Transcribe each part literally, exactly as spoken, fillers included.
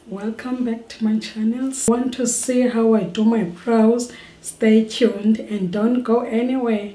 Welcome back to my channel. Want to see how I do my brows? Stay tuned and don't go anywhere.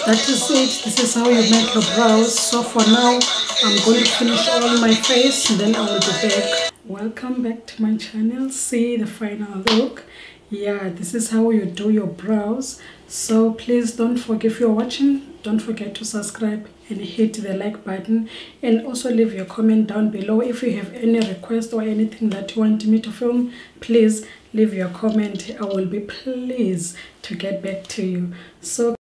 that is it. This is how you make your brows. So for now, I'm going to finish all my face and then I will be back. Welcome back to my channel. See the final look. Yeah, this is how you do your brows. So please don't forget, if you're watching, don't forget to subscribe and hit the like button, and also leave your comment down below. If you have any request or anything that you want me to film, please leave your comment. I will be pleased to get back to you. So